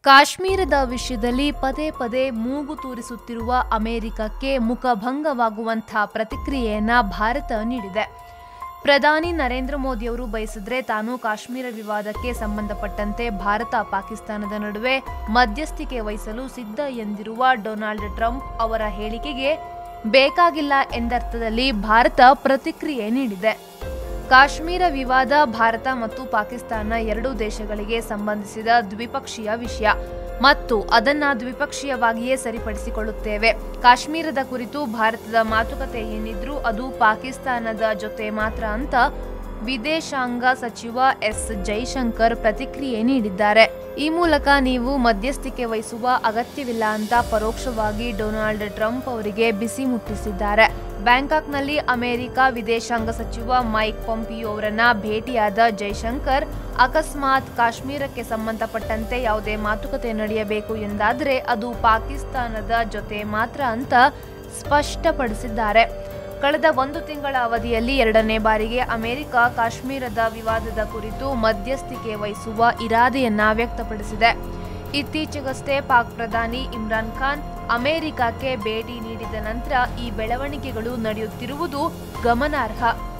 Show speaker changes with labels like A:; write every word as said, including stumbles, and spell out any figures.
A: ಕಾಶ್ಮೀರದ ವಿಷಯದಲ್ಲಿ ಪದೇ ಪದೇ ಮೂಗು ತೂರಿಸುತ್ತಿರುವ ಅಮೆರಿಕಕ್ಕೆ ಮುಖಭಂಗವಾಗುವಂತಹ ಪ್ರತಿಕ್ರಿಯೆಯನ್ನ ಭಾರತ ನೀಡಿದೆ. ಪ್ರಧಾನಿ ನರೇಂದ್ರ ಮೋದಿಯವರು ಬಯಸಿದ್ರೆ ತಾನು ಕಾಶ್ಮೀರ ವಿವಾದಕ್ಕೆ ಸಂಬಂಧಪಟ್ಟಂತೆ ಭಾರತ ಪಾಕಿಸ್ತಾನದ ನಡುವೆ ಮಧ್ಯಸ್ಥಿಕೆ ವಹಿಸಲು ಸಿದ್ಧ ಎಂದಿರುವ ಡೊನಾಲ್ಡ್ ಟ್ರಂಪ್ ಅವರ ಹೇಳಿಕೆಗೆ ಬೇಕಾಗಿಲ್ಲ ಎಂದರ್ಥದಲ್ಲಿ ಭಾರತ ಪ್ರತಿಕ್ರಿಯೆ ನೀಡಿದೆ. ಕಾಶ್ಮೀರ ವಿವಾದ ಭಾರತ ಮತ್ತು ಪಾಕಿಸ್ತಾನ ಎರಡೂ ದೇಶಗಳಿಗೆ ಸಂಬಂಧಿಸಿದ ದ್ವಿಪಕ್ಷೀಯ ವಿಷಯ ಮತ್ತು ಅದನ್ನ ದ್ವಿಪಕ್ಷೀಯವಾಗಿಯೇ ಸರಿಪಡಿಸಿಕೊಳ್ಳುತ್ತೇವೆ. ಕಾಶ್ಮೀರದ ಕುರಿತು ಭಾರತದ ಮಾತುಕತೆ ಏನಿದ್ರೂ ಅದು ಪಾಕಿಸ್ತಾನದ ಜೊತೆ ಮಾತ್ರ ಅಂತ ವಿದೇಶಾಂಗ ಸಚಿವ ಎಸ್ ಜೈಶಂಕರ್ ಪ್ರತಿಕ್ರಿಯೆ ನೀಡಿದ್ದಾರೆ. ಈ ಮೂಲಕ ನೀವು ಮಧ್ಯಸ್ಥಿಕೆ ವಹಿಸುವ ಅಗತ್ಯವಿಲ್ಲ ಅಂತ ಪರೋಕ್ಷವಾಗಿ ಡೊನಾಲ್ಡ್ ಟ್ರಂಪ್ ಅವರಿಗೆ ಬಿಸಿ ಮುಟ್ಟಿಸಿದ್ದಾರೆ. ಬ್ಯಾಂಕಾಕ್ನಲ್ಲಿ ಅಮೆರಿಕ ವಿದೇಶಾಂಗ ಸಚಿವ ಮೈಕ್ ಪೊಂಪಿಯೋ ಅವರನ್ನ ಭೇಟಿಯಾದ ಜೈಶಂಕರ್ ಅಕಸ್ಮಾತ್ ಕಾಶ್ಮೀರಕ್ಕೆ ಸಂಬಂಧಪಟ್ಟಂತೆ ಯಾವುದೇ ಮಾತುಕತೆ ನಡೆಯಬೇಕು ಎಂದಾದರೆ ಅದು ಪಾಕಿಸ್ತಾನದ ಜೊತೆ ಮಾತ್ರ ಅಂತ ಸ್ಪಷ್ಟಪಡಿಸಿದ್ದಾರೆ. ಕಳೆದ ಒಂದು ತಿಂಗಳ ಅವಧಿಯಲ್ಲಿ ಎರಡನೇ ಬಾರಿಗೆ ಅಮೆರಿಕ ಕಾಶ್ಮೀರದ ವಿವಾದದ ಕುರಿತು ಮಧ್ಯಸ್ಥಿಕೆ ವಹಿಸುವ ಇರಾದೆಯನ್ನ ವ್ಯಕ್ತಪಡಿಸಿದೆ. ಇತ್ತೀಚೆಗಷ್ಟೇ ಪಾಕ್ ಪ್ರಧಾನಿ ಇಮ್ರಾನ್ ಖಾನ್ ಅಮೆರಿಕಕ್ಕೆ ಭೇಟಿ ನೀಡಿದ ನಂತರ ಈ ಬೆಳವಣಿಗೆಗಳು ನಡೆಯುತ್ತಿರುವುದು ಗಮನಾರ್ಹ.